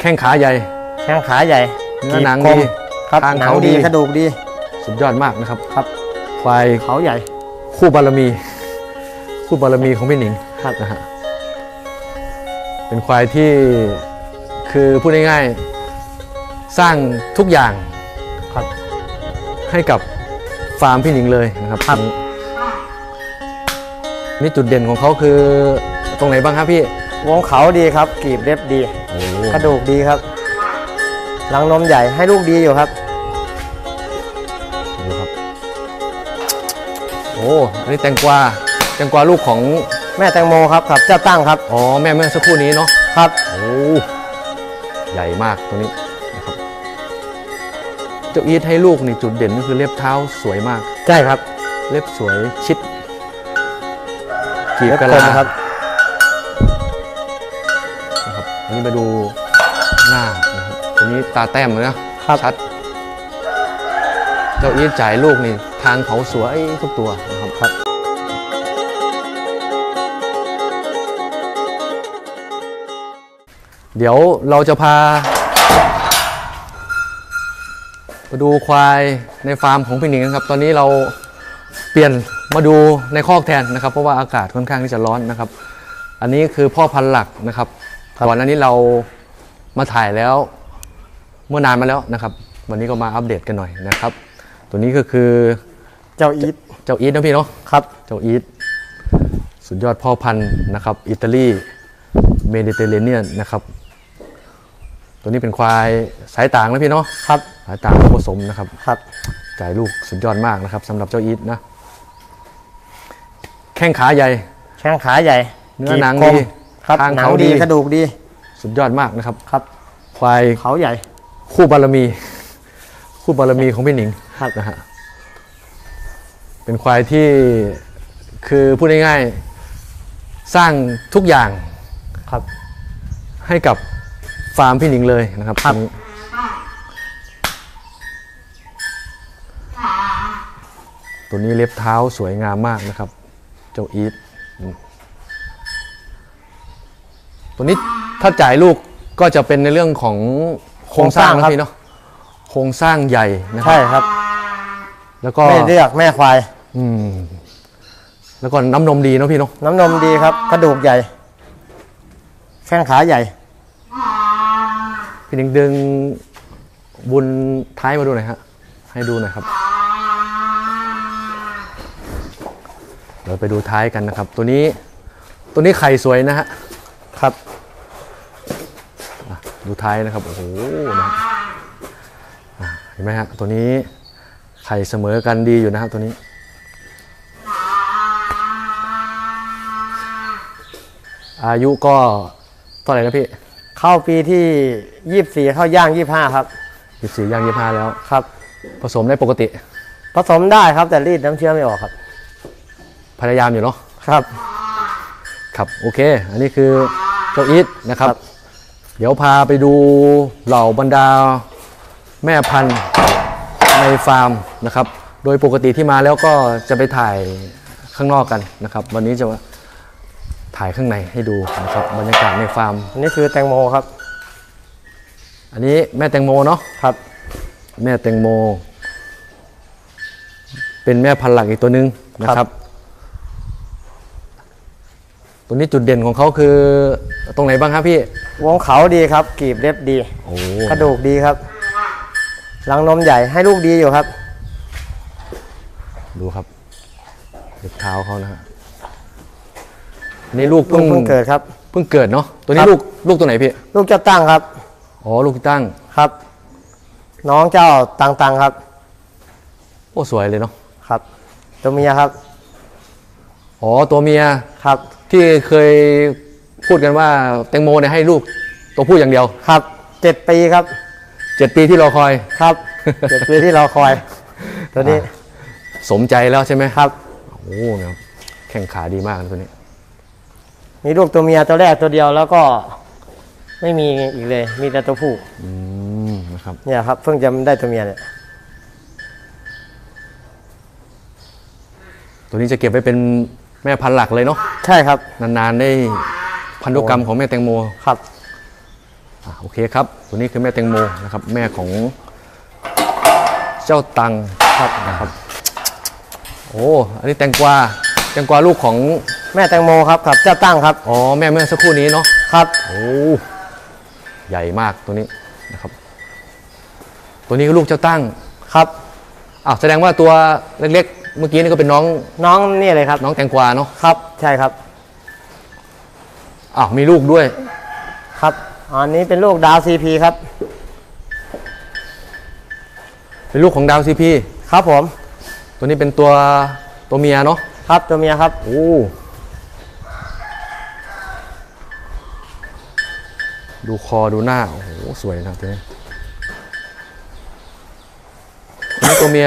แข้งขาใหญ่แข้งขาใหญ่เนื้อหนังดีครับหนังดีกระดูกดีสุดยอดมากนะครับครับควายเขาใหญ่คู่บารมีของพี่หนิงนะฮะเป็นควายที่คือพูดง่ายๆสร้างทุกอย่างครับให้กับฟาร์มพี่หนิงเลยนะครับนี่จุดเด่นของเขาคือตรงไหนบ้างครับพี่วงเขาดีครับกีบเล็บดีกระดูกดีครับรังนมใหญ่ให้ลูกดีอยู่ครับดูครับโอ้อันนี้แตงกวาลูกของแม่แตงโมครับเจ้าตั้งครับอ๋อแม่เมื่อสักครู่นี้เนาะครับโอ้ใหญ่มากตัวนี้นะครับเจ้าอีทให้ลูกนี่จุดเด่นก็คือเล็บเท้าสวยมากใช่ครับเล็บสวยชิดกีบกะลาครับอันนี้มาดูหน้านะครับตัวนี้ตาแต้มเลยนะชัดเจ้าอีทจ่ายลูกนี่ทางเขาสวยทุกตัวนะครับเดี๋ยวเราจะพามาดูควายในฟาร์มของพี่หนิงนะครับตอนนี้เราเปลี่ยนมาดูในคอกแทนนะครับเพราะว่าอากาศค่อนข้างที่จะร้อนนะครับอันนี้คือพ่อพันธุ์หลักนะครับก่อนหน้านี้เรามาถ่ายแล้วเมื่อนานมาแล้วนะครับวันนี้ก็มาอัปเดตกันหน่อยนะครับตัวนี้ก็คือเจ้าอีทนะพี่เนาะครับเจ้าอีทสุดยอดพ่อพันธุ์นะครับอิตาลีเมดิเตอร์เรเนียนนะครับตัวนี้เป็นควายสายต่างนะพี่เนาะครับสายต่างผสมนะครับจ่ายลูกสุดยอดมากนะครับสำหรับเจ้าอีทนะแข้งขาใหญ่เนื้อหนังดีทางเขาดีกระดูกดีสุดยอดมากนะครับควายเขาใหญ่คู่บารมีของพี่หนิงนะฮะเป็นควายที่คือพูดง่ายๆสร้างทุกอย่างให้กับฟาร์มพี่หนิงเลยนะครับตัวนี้เล็บเท้าสวยงามมากนะครับเจ้าอีทตัวนี้ถ้าจ่ายลูกก็จะเป็นในเรื่องของโครงสร้างนะพี่เนาะโครงสร้างใหญ่นะครับใช่ครับแล้วก็ไม่เรียกแม่ควายแล้วก็น้ำนมดีเนาะพี่เนาะน้ำนมดีครับกระดูกใหญ่แข้งขาใหญ่พี่หนิงดึงบุญท้ายมาดูหน่อยฮะให้ดูหน่อยครับเดี๋ยวไปดูท้ายกันนะครับตัวนี้ไข่สวยนะฮะครับดูท้ายนะครับโอ้โหนะเห็นไหมฮะตัวนี้ไข่เสมอกันดีอยู่นะครับตัวนี้อายุก็เท่าไหร่นะพี่เข้าปีที่24เข้าย่าง25ครับ 24ย่าง25แล้วครับผสมได้ปกติผสมได้ครับแต่รีดน้ำเชื้อไม่ออกครับพยายามอยู่เนาะครับโอเคอันนี้คือเจ้าอีทนะครับเดี๋ยวพาไปดูเหล่าบรรดาแม่พันธุ์ในฟาร์มนะครับโดยปกติที่มาแล้วก็จะไปถ่ายข้างนอกกันนะครับวันนี้จะถ่ายข้างในให้ดูนะครับบรรยากาศในฟาร์มอันนี้คือแตงโมครับอันนี้แม่แตงโมเนาะครับแม่แตงโมเป็นแม่พันธุ์หลักอีกตัวนึงนะครับตัวนี้จุดเด่นของเขาคือตรงไหนบ้างครับพี่วงเขาดีครับกีบเล็บดีกระดูกดีครับรังนมใหญ่ให้ลูกดีอยู่ครับดูครับเล็บเท้าเขานะฮะนี่ลูกเพิ่งเกิดครับเพิ่งเกิดเนาะตัวนี้ลูกตัวไหนพี่ลูกเจ้าตั้งครับอ๋อลูกตั้งครับน้องเจ้าตังครับโอ้สวยเลยเนาะครับตัวเมียครับอ๋อตัวเมียครับที่เคยพูดกันว่าแตงโมเนี่ยให้ลูกตัวผู้อย่างเดียวครับ7 ปีครับ 7 ปีที่รอคอยครับ7 ปีที่รอคอยตัวนี้สมใจแล้วใช่ไหมครับโอ้เนี่ยแข้งขาดีมากตัวนี้มีลูกตัวเมียตัวแรกตัวเดียวแล้วก็ไม่มีอีกเลยมีแต่ตัวผู้นะครับเนี่ยครับเพิ่งจะได้ตัวเมียเนี่ยตัวนี้จะเก็บไว้เป็นแม่พันธุ์หลักเลยเนาะใช่ครับนานๆได้พันธุกรรมของแม่แตงโมครับโอเคครับตัวนี้คือแม่แตงโมนะครับแม่ของเจ้าตังครับนะครับโอ้อันนี้แตงกวาลูกของแม่แตงโมครับกับเจ้าตั้งครับอ๋อแม่เมื่อสักครู่นี้เนาะครับโอ้ใหญ่มากตัวนี้นะครับตัวนี้คือลูกเจ้าตั้งครับแสดงว่าตัวเล็กๆเมื่อกี้นี่ก็เป็นน้องนี่เลยครับน้องแตงกวาเนาะครับใช่ครับมีลูกด้วยครับอันนี้เป็นลูกดาวซีพีครับเป็นลูกของดาวซีพีครับผมตัวนี้เป็นตัวเมียเนาะครับตัวเมียครับโอ้ดูคอดูหน้าโอ้โหสวยนะตัวนี้ตัวเมีย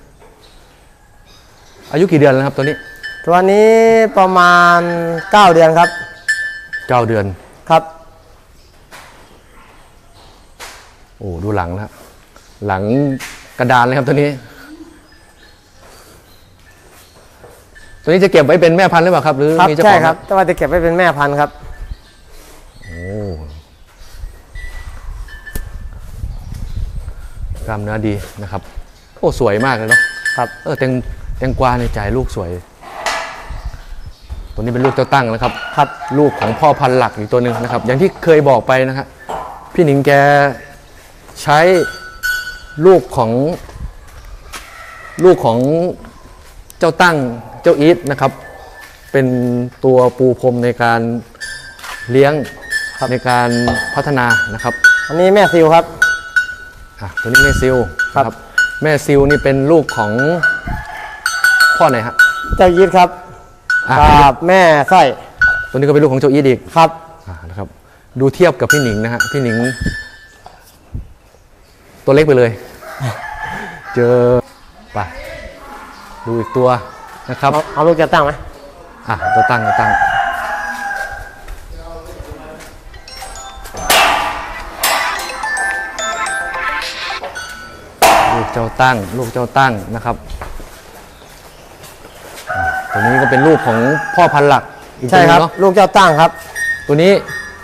อายุกี่เดือนแล้วครับตัวนี้ประมาณ9 เดือนครับ 9 เดือนครับโอ้ดูหลังแล้วหลังกระดานเลยครับตัวนี้จะเก็บไว้เป็นแม่พันธุ์หรือเปล่าครับหรือมีเจ้าของใช่ครับแต่ว่าจะเก็บไว้เป็นแม่พันธุ์ครับโอ้กล้ามเนื้อดีนะครับโอ้สวยมากเลยเนาะครับแตงกวาในใจลูกสวยตัวนี้เป็นลูกเจ้าตั้งนะครับครับลูกของพ่อพันธุ์หลักอีกตัวหนึ่งนะครับอย่างที่เคยบอกไปนะครับพี่หนิงแกใช้ลูกของเจ้าตั้งเจ้าอีทนะครับเป็นตัวปูพรมในการเลี้ยงในการพัฒนานะครับอันนี้แม่ซิลครับตัวนี้แม่ซิลครับแม่ซิลนี่เป็นลูกของพ่อไหนฮะเจ้าอีทครับกับแม่สร้อยตัวนี้ก็เป็นลูกของเจ้าอีทอีกครับนะครับดูเทียบกับพี่หนิงนะฮะพี่หนิงตัวเล็กไปเลยเจอไปดูอีกตัวนะครับเอาลูกจะตั้งไหมตัวตั้งลูกเจ้าตั้งนะครับตัวนี้ก็เป็นลูกของพ่อพันธุ์หลักใช่ครับลูกเจ้าตั้งครับตัวนี้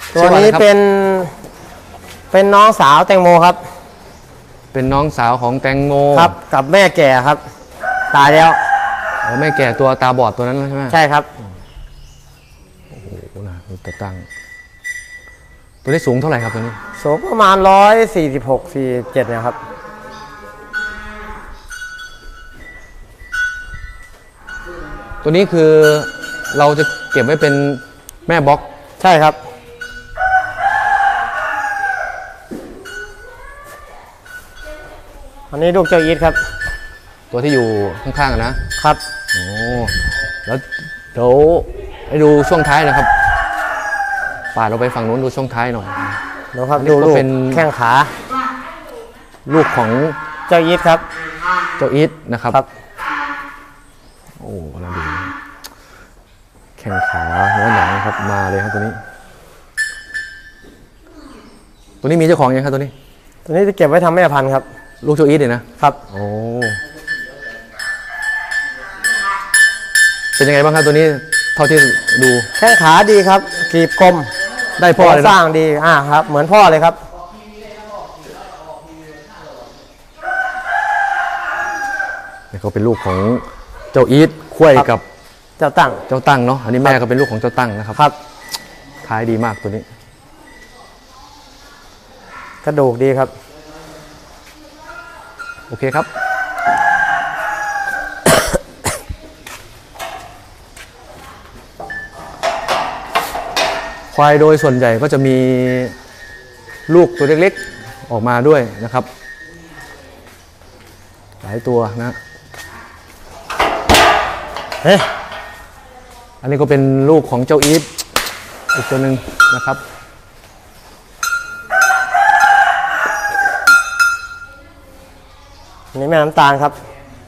เป็นน้องสาวแตงโมครับเป็นน้องสาวของแตงโมครับกับแม่แก่ครับตายแล้วแม่แก่ตัวตาบอดตัวนั้นใช่ไหมใช่ครับโอ้โหนะตัวตั้งตัวนี้สูงเท่าไหร่ครับตัวนี้สูงประมาณ146-47เนี่ยครับตัวนี้คือเราจะเก็บไว้เป็นแม่บล็อกใช่ครับอันนี้ลูกเจ้าอีทครับตัวที่อยู่ข้างๆนะครับโอ้แล้วเดี๋ยวให้ดูช่วงท้ายนะครับป่าเราไปฝั่งนู้นดูช่วงท้ายหน่อยนะครับดูลูกแข้งขาลูกของเจ้าอีทครับเจ้าอีทนะครับโอ้เราดูแข้งขาเนื้อหนังครับมาเลยครับตัวนี้มีเจ้าของยังครับตัวนี้จะเก็บไว้ทำแม่พันธุ์ครับลูกเจ้าอีทเลยนะครับโอ้เป็นยังไงบ้างครับตัวนี้เท่าที่ดูแข้งขาดีครับกรีบกลมได้พ่อเลยสร้างดีครับเหมือนพ่อเลยครับนี่เขาเป็นลูกของเจ้าอีทคู่กับเจ้าตั้งเนาะอันนี้แม่ก็เป็นลูกของเจ้าตั้งนะครับครับท้ายดีมากตัวนี้กระดูกดีครับโอเคครับควายโดยส่วนใหญ่ก็จะมีลูกตัวเล็กๆออกมาด้วยนะครับหลายตัวนะอันนี้ก็เป็นลูกของเจ้าอีทอีกตัวหนึ่งนะครับอันนี้แม่น้ำตาลครับ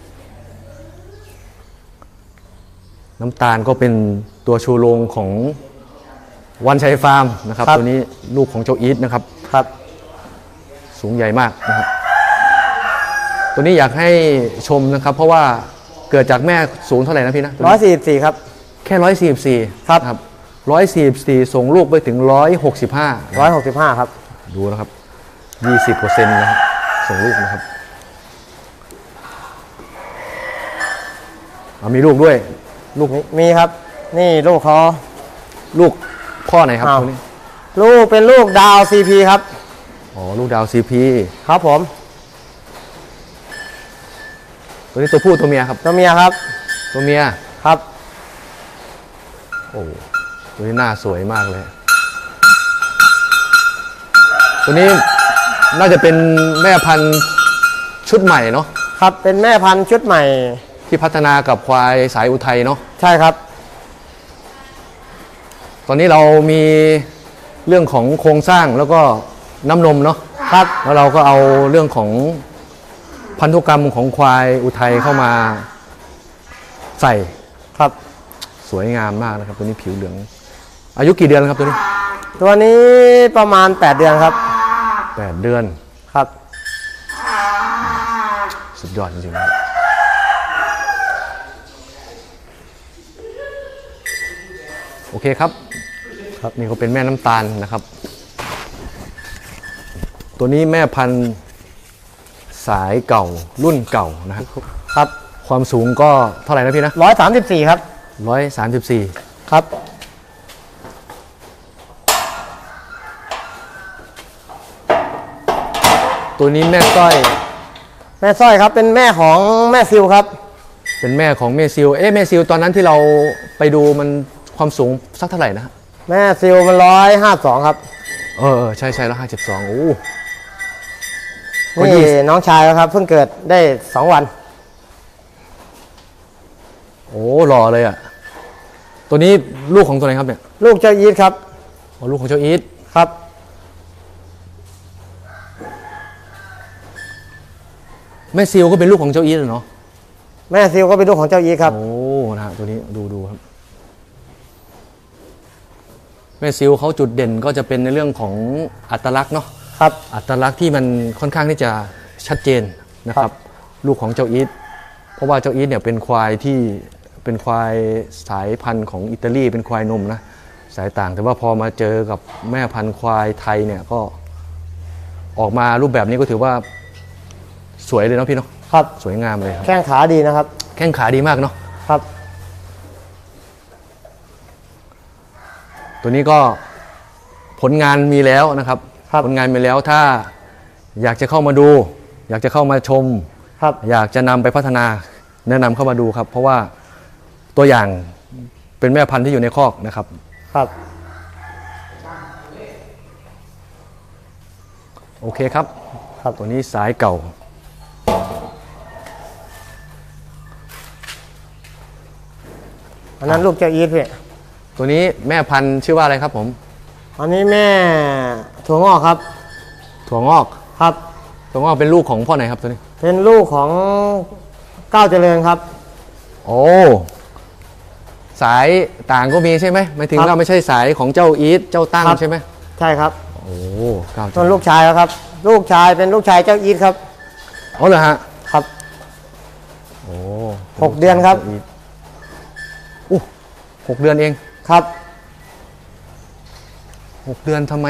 น้ำตาลก็เป็นตัวชูโรงของวันชัยฟาร์มนะครับตัวนี้ลูกของเจ้าอีทนะครับสูงใหญ่มากนะครับตัวนี้อยากให้ชมนะครับเพราะว่าเกิดจากแม่สูงเท่าไหร่นะพี่นะ 144ครับแค่144 ครับ 144ส่งลูกไปถึง165 ครับดูนะครับ 20%นะครับส่งลูกนะครับมีลูกด้วยลูกมีครับนี่ลูกเขาลูกพ่อไหนครับอ้าวตัวนี้ลูกเป็นลูกดาว CP ครับอ๋อลูกดาว CP ครับผมตัวนี้ตัวผู้ตัวเมียครับตัวเมียครับตัวเมียครับโอ้ตัวนี้หน้าสวยมากเลย ตัวนี้น่าจะเป็นแม่พันธุ์ชุดใหม่เนาะครับเป็นแม่พันธุ์ชุดใหม่ที่พัฒนากับควายสายอุทัยเนาะใช่ครับตอนนี้เรามีเรื่องของโครงสร้างแล้วก็น้ำนมเนาะครับแล้วเราก็เอาเรื่องของพันธุกรรมของควายอุทัยเข้ามาใส่ครับสวยงามมากนะครับตัวนี้ผิวเหลือง อายุกี่เดือนแล้วครับตัวนี้ตัวนี้ประมาณ 8 เดือนครับ 8 เดือนครับสุดยอดจริงๆนะครับโอเคครับครับนี่ก็เป็นแม่น้ำตาลนะครับ ตัวนี้แม่พันธุ์สายเก่ารุ่นเก่านะครับครับความสูงก็เท่าไหร่นะพี่นะ 134 ครับ 134 ครับตัวนี้แม่ต้อยแม่สร้อยครับเป็นแม่ของแม่ซิลครับเป็นแม่ของเมซิลแม่ซิลตอนนั้นที่เราไปดูมันความสูงสักเท่าไหร่นะฮะแม่ซิลมัน152ครับใช่152โอ้นี่น้องชายแล้วครับเพิ่งเกิดได้2 วันโอ้หล่อเลยอ่ะตัวนี้ลูกของตัวไหนครับเนี่ยลูกเจ้ายีดครับอ๋อลูกของเจ้าอีทครับแม่ซิลก็เป็นลูกของเจ้าอีทเหรอเนาะแม่ซิลก็เป็นลูกของเจ้ายีดครับโอ้นะฮะตัวนี้ดูครับแม่ซิลเขาจุดเด่นก็จะเป็นในเรื่องของอัตลักษณ์เนาะครับอัตลักษณ์ที่มันค่อนข้างที่จะชัดเจนนะครับลูกของเจ้าอีทเพราะว่าเจ้าอีทเนี่ยเป็นควายที่เป็นควายสายพันธุ์ของอิตาลีเป็นควายนมนะสายต่างแต่ว่าพอมาเจอกับแม่พันธุ์ควายไทยเนี่ยก็ออกมารูปแบบนี้ก็ถือว่าสวยเลยเนาะพี่เนาะครับสวยงามเลยครับแข้งขาดีนะครับแข้งขาดีมากเนาะครับตัวนี้ก็ผลงานมีแล้วนะครับครับผลงานมีแล้วถ้าอยากจะเข้ามาดู อยากจะเข้ามาชมครับอยากจะนำไปพัฒนาแนะนำเข้ามาดูครับ เพราะว่าตัวอย่างเป็นแม่พันธุ์ที่อยู่ในคอกนะครับครับโอเคครับครับตัวนี้สายเก่าอันนั้นลูกเจ้ายีดพี่ตัวนี้แม่พันธุ์ชื่อว่าอะไรครับผมอันนี้แม่ถั่วงอกครับถั่วงอกครับถั่วงอกเป็นลูกของพ่อไหนครับตัวนี้เป็นลูกของก้าวเจริญครับโอ้สายต่างก็มีใช่ไหมหมายถึงครับว่าไม่ใช่สายของเจ้าอีทเจ้าตั้งครับใช่ไหมใช่ครับโอ้ก้าวส่วนลูกชายแล้วครับ ลูกชายเป็นลูกชายเจ้ายีดครับอ๋อเหรอฮะครับโอ้ 6 เดือนครับอู้6 เดือนเองครับ 6 เดือนทำไม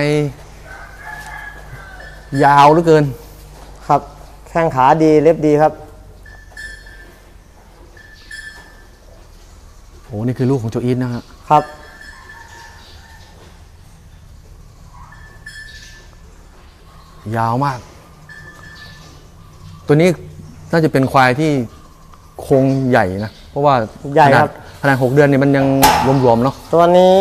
ยาวเหลือเกินครับแข้งขาดีเล็บดีครับโอ้นี่คือลูกของเจ้าอีทนะฮะครับยาวมาก ตัวนี้น่าจะเป็นควายที่โครงใหญ่นะ เพราะว่าใหญ่ครับขนาด6 เดือนเนี่ยมันยังรวมๆเนาะตัวนี้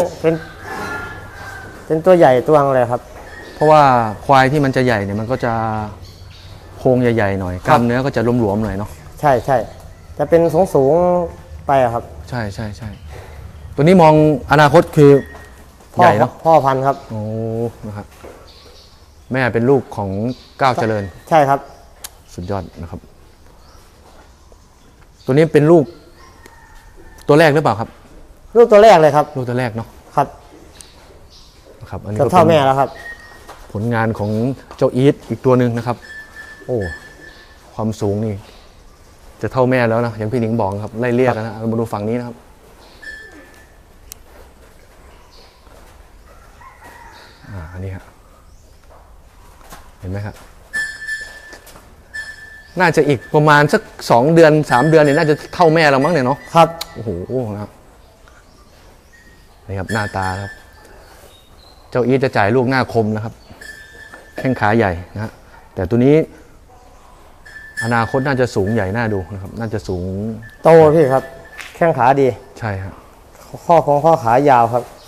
เป็นตัวใหญ่ตัวนึงเลยครับเพราะว่าควายที่มันจะใหญ่เนี่ยมันก็จะโครงใหญ่ๆหน่อย กล้ามเนื้อก็จะหลวมๆหน่อยเนาะใช่ใช่จะเป็นสูงไปอะครับใช่ใช่ใช่ตัวนี้มองอนาคตคือพ่อใหญ่เนาะพ่อพันธุ์ครับโอ้นะครับแม่เป็นลูกของก้าวเจริญใช่ครับสุดยอดนะครับ ตัวนี้เป็นลูกตัวแรกหรือเปล่าครับลูกตัวแรกเลยครับลูกตัวแรกเนาะครับนะครับอันนี้เกือบก็เท่าเป็นแม่แล้วครับผลงานของเจ้าอีทอีกตัวหนึ่งนะครับ โอ้ความสูงนี่ จะเท่าแม่แล้วนะอย่างพี่หนิงบอกครับไล่เรียกนะเรามาดูฝั่งนี้นะครับอันนี้ครับเห็นไหมครับน่าจะอีกประมาณสัก2 เดือน 3 เดือนเนี่ยน่าจะเท่าแม่เรามั้งเนี่ยเนาะครับโอ้โหนะครับนี่ครับหน้าตาครับ เจ้าอีทจะจ่ายลูกหน้าคมนะครับแข้งขาใหญ่นะฮะแต่ตัวนี้อนาคตน่าจะสูงใหญ่น่าดูนะครับน่าจะสูงโตพี่ครับ แข้งขาดีใช่ครับข้อขายาวครับ